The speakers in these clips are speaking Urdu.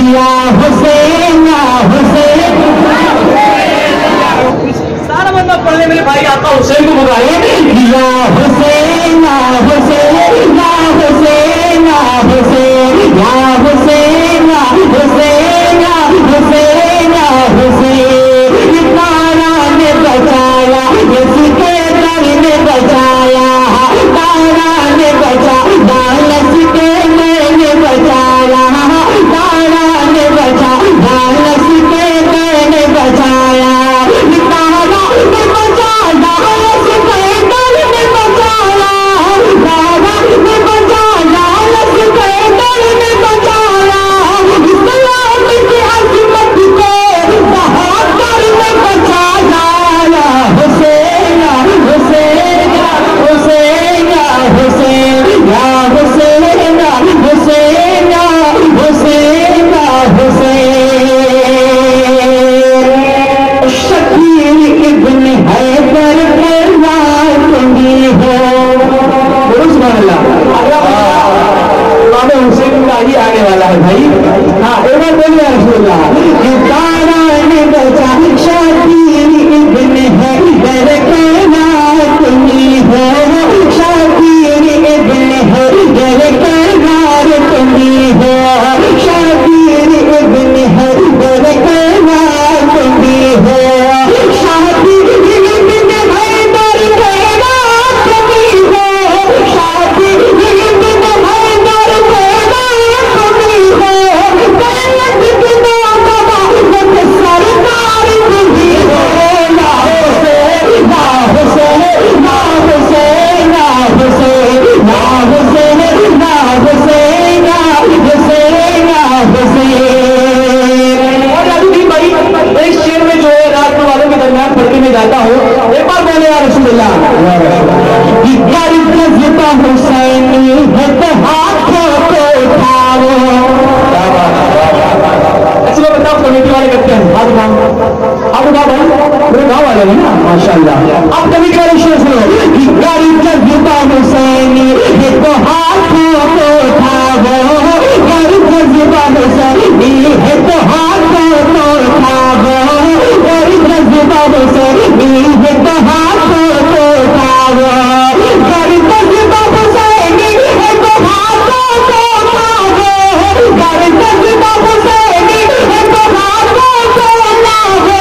یا حسین یا حسین. سارا بندہ پڑھنے میرے بھائی آقا حسین کو بتائے یا حسین یا حسین یا حسین یا حسین یا حسین یا حسین یا حسین یا حسین. یہ تارا نے بچایا اس کے در نے بچایا تارا نے بچا دالس کے نے بچایا تارا نے بچا دالس کے نے بچایا تارا نے بچا دالس کے نے بچایا تارا نے بچا دالس کے نے بچایا اسلام کی عظمت کو بہادر نے بچایا. حسین حسین حسین حسین یا حسین حسین حسین حسین. شکیل ابن حیدر کرنا تمہیں ہو. سبحان اللہ. امام حسین کا ہی آنے والا ہے بھائی. ہاں ایک بار بولیے رسول اللہ. یہ تارا نے بچا شکیل ابن حیدر کرنا تمہیں ہو. شکیل ابن حیدر کرنا تمہیں ہو. شکیل ابن حیدر کرنا تمہیں ہو. شکیل ابن حیدر کرنا تمہیں ہو. شکیل ابن حیدر کرنا تمہیں ہو. دولت بنا بابا سرکار تمہیں ہو. یا حسین یا حسین یا حسین یا حسین یا حسین یا حسین یا حسین یا حسین. اور ابھی بھائی اس شعر میں جو ہے رات والوں کے درمیان پڑھنے میں جاتا ہوں ایک بار بولے یا رسول اللہ. گر جذبہ حسینی ہے تو ہاتھوں کو اٹھاؤ. ایسے میں بتاؤ کمیٹی والے کرتے ہیں ہاتھ اٹھاؤ. آپ اٹھاؤ بھائی پورے گاؤں والے ہیں نا ماشاء اللہ. اب کبھی کا شعر سنو. گر جذبہ حسینی ہے تو ہاتھوں کو اٹھاؤ. گر جذبہ حسینی ہے تو ہاتھوں کو اٹھاؤ. گر جذبہ حسینی ہے تو ہاتھوں کو اٹھاؤ. گر جذبہ حسینی ہے تو ہاتھوں کو اٹھاؤ. گر جذبہ حسینی ہے تو ہاتھوں کو اٹھاؤ.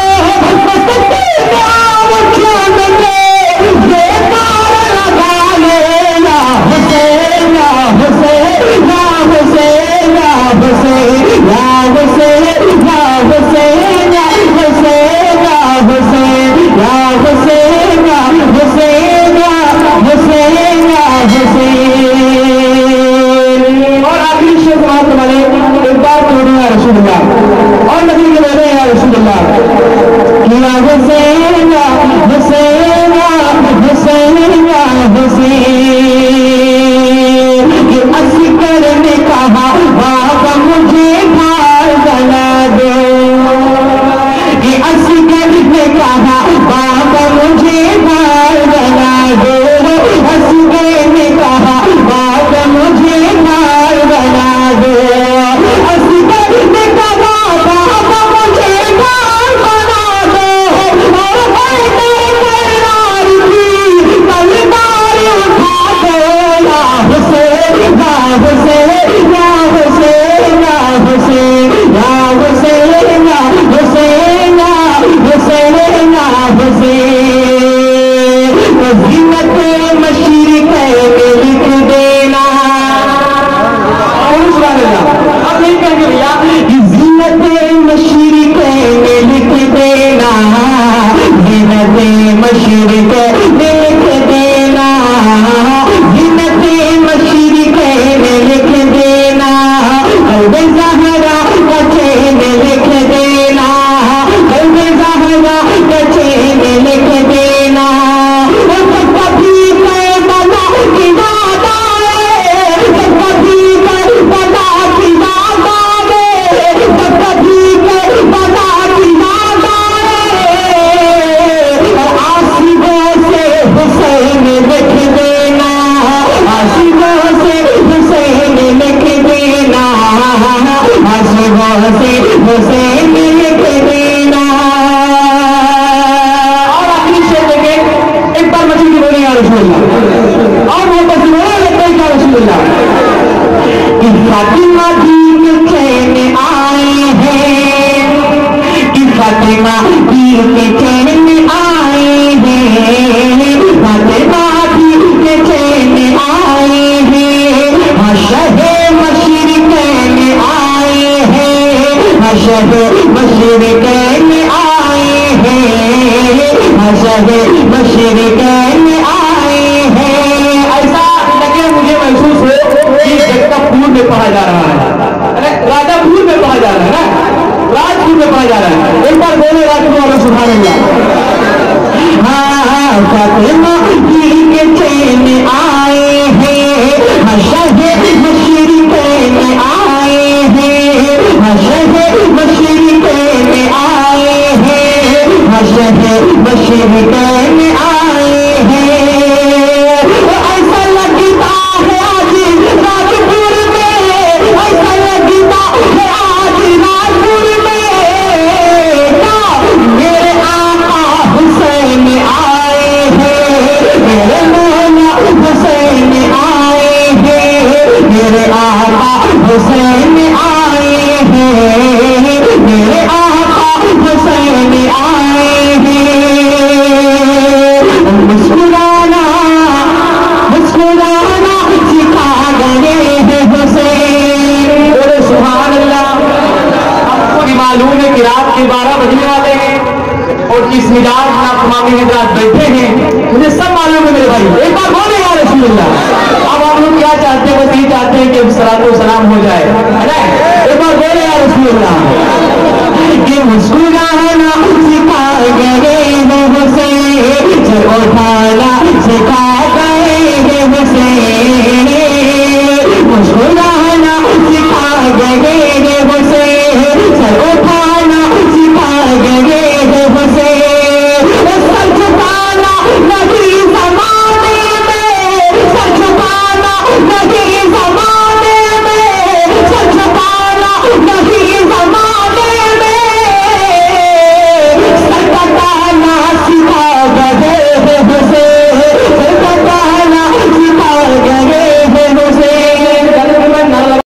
اور آخری شعر سماعت فرمائے ایک بار پڑھیں یا رسول اللہ. اور نبی کے بولے یا رسول اللہ. یا حسین حسین حسین حسین. یہ عسکر نے کہا بابا مجھے بھار بنا دو. یہ عسکر نے کہا بابا مجھے بھار بنا دو. عسکر نے کہا بابا مجھے بھار بنا دو. عسکر نے کہا بابا مجھے بھار بنا دو. اور حیدر کرار کی تلوار اٹھا دو. یا حسین یا حسین یا حسین یا حسین یا حسین یا حسین یا حسین یا حسین. زینت مشرق میں لکھ دینا. آپ نہیں کہیں گے بھیا زینت مشرق میں لکھ دینا. زینت مشرق میں لکھ دینا. زینت مشرق میں لکھ دینا. قلب زہرا کا چین لکھ دینا. قلب زہرا کا چین لکھ دینا. کبھی کربلا کی یاد آئے. کبھی کربلا کی یاد آئے. کبھی کربلا کی یاد آئے. آسیبوں سے حسین لکھ دینا. آسیبوں سے حسین لکھ دینا. वो से हुसैन लिख देना। اور آخری شعر دیکھیں ایک بار مجھے کی بولیں یا رسول اللہ اور وہ بس بولے لگتا ہے کیا رسول اللہ کہ فاطمہ بھی کے چین آئے ہیں کہ فاطمہ بھی کے چین آئے ہیں فاطمہ بھی کے چین آئے ہیں شہ مشرقین آئے ہیں شہ مشرقین آئے ہیں شہ مشرقین آئے ہیں۔ ایسا لگے مجھے محسوس ہو کہ جگتا پور میں پڑھا جا رہا ہے راجا پور میں پڑھا جا رہا ہے نا راج پور میں پڑھا جا رہا ہے ایک بار بولے راج پور والا سبحان اللہ ہاں فاطمہ بھی کے چین آئے ہیں شہ مشرقین آئے ہیں شہ مشرقین آئے ہیں شہ مشرقین آئے ہیں۔ ایسا لگتا ہے آج راجپور میں ایسا لگتا ہے آج راجپور میں میرے آقا حسین آئے ہیں میرے مولا حسین آئے ہیں میرے آقا حسین آئے ہیں میرے آقا حسین آئے ہیں۔ مسکرانا مسکرانا سکھا گئے ہیں حسین۔ بولے سبحان اللہ آپ کو بھی معلوم ہے کہ رات کے 12 بجنے والے ہیں اور کس مزاج میں آپ تمام حضرات بیٹھے ہیں مجھے سب معلوم ہے میرے بھائی ایک بار بولے یا رسول اللہ اب آپ لوگ کیا چاہتے ہیں بس یہ چاہتے ہیں کہ صلاۃ و سلام ہو جائے ہے نا ایک بار بولے یا رسول اللہ کہ مسکرانا